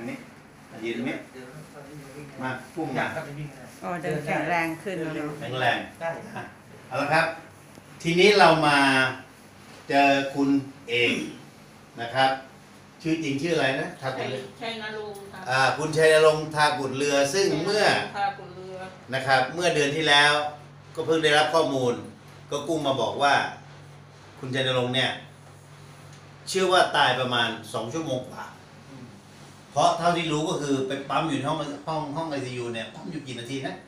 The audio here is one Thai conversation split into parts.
างนี้ยืนตรงนี้มาพุ่งมาอ๋อเดินแข็งแรงขึ้นแล้วเนาะแข็งแรงได้เอาละครับ ทีนี้เรามาเจอคุณเอกนะครับ ชื่อจริงชื่ออะไรนะทากุฎเรือชัยนรงค์ค่ะคุณชัยนรงค์ทากุฎเรือซึ่งเมื่อทากุฎเรือนะครับเมื่อเดือนที่แล้วก็เพิ่งได้รับข้อมูล ก็กุ้งมาบอกว่า คุณชัยนรงค์เนี่ยเชื่อว่าตายประมาณ2 ชั่วโมงกว่าเพราะเท่าที่รู้ก็คือไปปั๊มอยู่ในห้องไอซียูเนี่ยปั๊มอยู่กี่นาทีนะ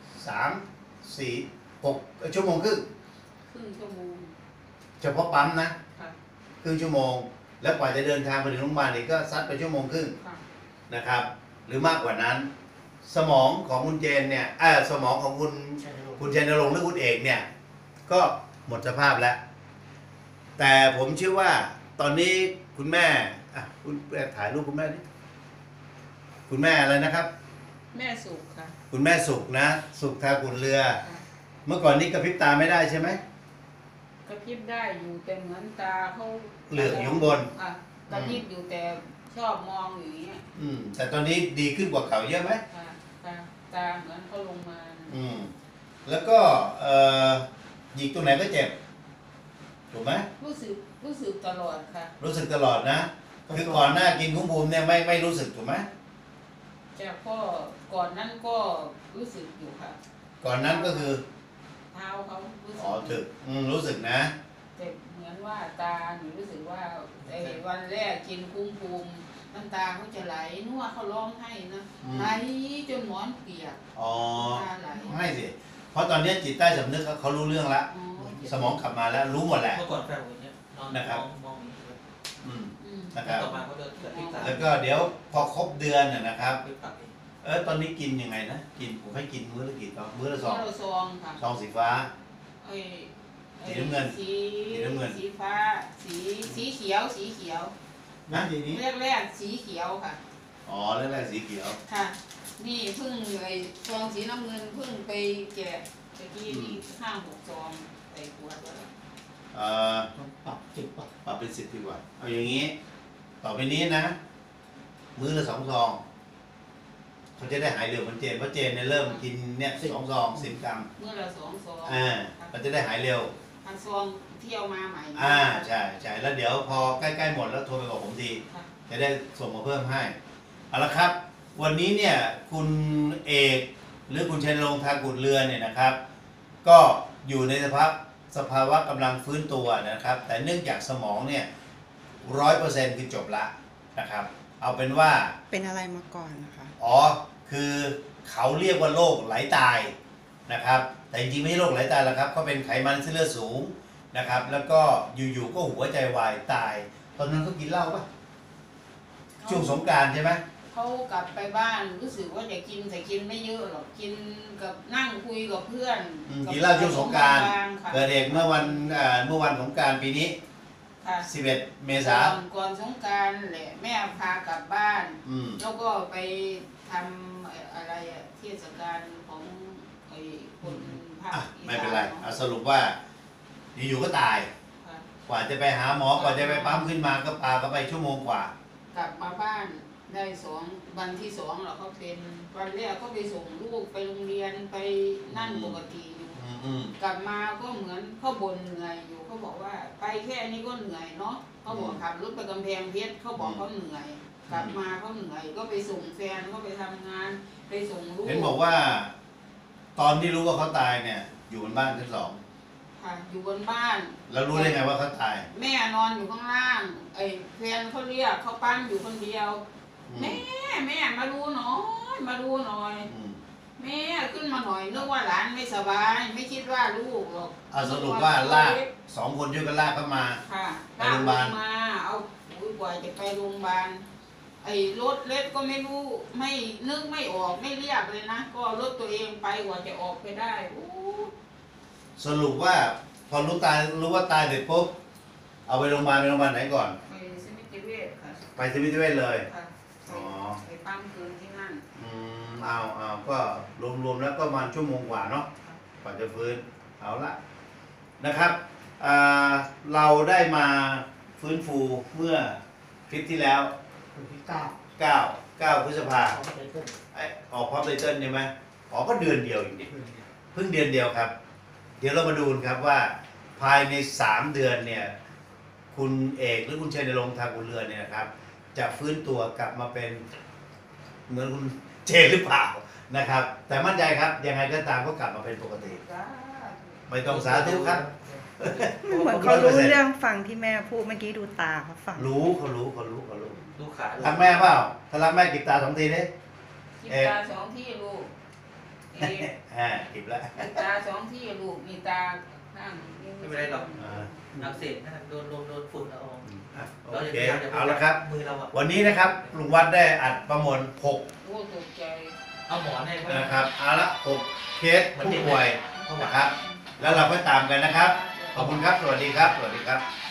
3 4 6 ชั่วโมงครึ่งครึ่งชั่วโมงเฉพาะปั๊มนะค่ะครึ่งชั่วโมง แล้วกว่าจะเดินทางไปถึงโรงพยาบาลอีกก็ซัดไปชั่วโมงครึ่งค่ะนะครับ หรือมากกว่านั้น สมองของคุณเจนเนี่ยสมองของคุณชัยนรงค์หรือคุณเอกเนี่ยก็หมดสภาพแล้ว แต่ผมเชื่อว่าตอนนี้คุณแม่คุณถ่ายรูปคุณแม่ดิคุณแม่อะไรนะครับแม่สุขค่ะคุณแม่สุขนะ สุขทากุฎเรือค่ะเมื่อก่อนนี้กระพริบตาไม่ได้ใช่ไหมกระพริบได้อยู่แต่เหมือนตาเขาเหลือกอยู่ข้างบนค่ะกระพริบอยู่แต่ชอบมองอย่างเงี้ยแต่ตอนนี้ดีขึ้นกว่าเก่าเยอะไหมค่ะตาเหมือนเขาลงมาแล้วก็หยิกตรงไหนก็เจ็บถูกไหมรู้สึกตลอดค่ะรู้สึกตลอดนะ คือก่อนหน้ากินคุ้มภูมิเนี่ยไม่รู้สึกถูกไหมแต่ก็ก่อนนั้นก็รู้สึกอยู่ค่ะก่อนนั้นก็คือเท้าเขารู้สึกถึกรู้สึกนะแต่เหมือนว่าตาหนูรู้สึกว่าไอ้วันแรกกินคุ้มภูมิน้ำตาเขาจะไหลนัวเขาร้องให้นะไหลจนหมอนเปียกอ๋อตาไหลไม่สิ เพราะตอนนี้จิตใต้สำนึกเขารู้เรื่องแล้วอ๋อสมองกลับมาแล้วรู้หมดแหละเมื่อก่อนแฟนผมเนี่ยนอนมองอย่างนี้เลยอืมอืมนะครับต่อมาเขาจะเกิดพลิกตาแล้วก็เดี๋ยวพอครบเดือนนะครับพลิกตาเองตอนนี้กินยังไงนะกินผมให้กินมื้อละกี่ซองมื้อละซองเราซองค่ะซองสีฟ้าไอ้สีน้ำเงินสีสีน้ำเงินสีฟ้าสีเขียวสีเขียวนะทีนี้แรกสีเขียวค่ะอ๋อแรกๆสีเขียวค่ะ นี่เพิ่งไอ้ซองสีน้ำเงินเพิ่งไปแกะตะกี้นี่5-6 ซองใส่ขวดแล้วปรับจิตปรับปรับเป็น10ดีกว่า เอาอย่างนี้ ต่อไปนี้นะ มื้อละ2 ซองเขาจะได้หายเร็วเหมือนเจนเพราะเจนเนี่ยเริ่มกินเนี่ย2 ซอง 10 กรัมเมื่อละ2 ซองมันจะได้หายเร็วพันซองเที่ยวมาใหม่ใช่แล้วเดี๋ยวพอใกล้ๆหมดแล้วโทรไปบอกผมทีค่ะจะได้ส่งมาเพิ่มให้เอาละครับ วันนี้เนี่ยคุณเอกหรือคุณชัยนรงค์ทากุฎเรือเนี่ยนะครับ ก็อยู่ในสภาวะกำลังฟื้นตัวนะครับ แต่เนื่องจากสมองเนี่ย100%คือจบละนะครับ เอาเป็นว่าเป็นอะไรมาก่อนนะคะคือเขาเรียกว่าโรคไหลตายนะครับ แต่จริงๆไม่ใช่โรคไหลตายหรอกครับเขาเป็นไขมันเส้นเลือดสูงนะครับ แล้วก็อยู่ๆก็หัวใจวายตาย ตอนนั้นเขากินเหล้าปะช่วงสงกรานต์ใช่ไหมเขากลับไปบ้านรู้สึกว่าจะกินแต่กินไม่เยอะหรอกกินกับนั่งคุยกับเพื่อนกินเหล้าช่วงสงกรานต์ค่ะเกิดเหตุเมื่อวันสงกรานต์ปีนี้ค่ะ 11 เมษายนก่อนสงกรานต์แหละแม่พากลับบ้าน แล้วก็ไปทำอะไรอะเทศกาลของไอ้คนภาคอีสานไม่เป็นไรเอาสรุปว่าอยู่ๆก็ตายค่ะกว่าจะไปหาหมอกว่าจะไปปั๊มขึ้นมาก็พาก็ไปชั่วโมงกว่ากลับมาบ้านได้วันที่2แล้วเขาเป็นวันแรกก็ไปส่งลูกไปโรงเรียนไปนั่นปกติอยู่ กลับมาก็เหมือนเขาบ่นเหนื่อยอยู่เขาบอกว่าไปแค่นี้ก็เหนื่อยเนาะเขาบอกขับรถไปกำแพงเพชรเขาบอกเขาเหนื่อย กลับมาเขาเหนื่อยก็ไปส่งแฟนเขาไปทำงานไปส่งลูกเห็นบอกว่า ตอนที่รู้ว่าเขาตายเนี่ย อยู่บนบ้านชั้น 2 ค่ะอยู่บนบ้านแล้วรู้ได้ไงว่าเขาตายแม่นอนอยู่ข้างล่างไอ้แฟนเขาเรียกเขาปั้มอยู่คนเดียว แม่มาดูหน่อยมาดูหน่อย แม่ขึ้นมาหน่อยนึกว่าหลานไม่สบายไม่คิดว่าลูกหรอกสรุปว่าลาก2 คนช่วยกันลากเข้ามาค่ะไปโรงพยาบาลมาเอากว่าจะไปโรงพยาบาลไอ้รถเล็กก็ไม่รู้ไม่นึกไม่ออกไม่เรียกเลยนะก็รถตัวเองไปกว่าจะออกไปได้อู้สรุปว่าพอรู้ว่าตายเสร็จปุ๊บเอาไปโรงพยาบาลไหนก่อนไปสมิติเวชค่ะไปสมิติเวชเลยค่ะอ๋อไปปั้มคืนที่นั่นเอาก็รวมๆแล้วก็ประมาณชั่วโมงกว่าเนาะกว่าจะฟื้นเอาละนะครับเราได้มาฟื้นฟูเมื่อคลิปที่แล้วคนที่เก้า 9 9 พฤษภาเอาไปเพิ่มออกพร้อมไตเติ้ลใช่ไหมก็เดือนเดียวอย่างนี้เพิ่งเดือนเดียวครับ เดี๋ยวเรามาดูกันครับว่าภายใน 3 เดือนเนี่ยคุณเอกหรือคุณชัยนรงค์ทางอุ่นเรือนเนี่ยนะครับ จะฟื้นตัวกลับมาเป็นเหมือนคุณเจหรือเปล่านะครับ แต่มั่นใจครับยังไงก็ตามก็กลับมาเป็นปกติ ไม่ต้องสาธุครับเหมือนเขารู้เรื่องฟังที่แม่พูดเมื่อกี้ดูตาเขาฟังรู้เขารู้ดูขารักแม่เปล่าถ้ารักแม่กิบตา2 ทีดิกินตา2 ที่ลูกเอกกิบแล้วกินตา2 ที่ลูกมีตาข้างไม่เป็นไรหรอกอ่าอักเสบนั่นโดนลมโดนฝุ่นละอองโอเคเอาละครับมือเราอะวันนี้นะครับลุงวัดได้อัดประมวลโอ้ตกใจเอาหมอนให้ 6นะครับเอาละ6เคสผู้ป่วยเขาบอนะกครับ แล้วเราก็ตามกันนะครับ ขอบคุณครับ สวัสดีครับ สวัสดีครับ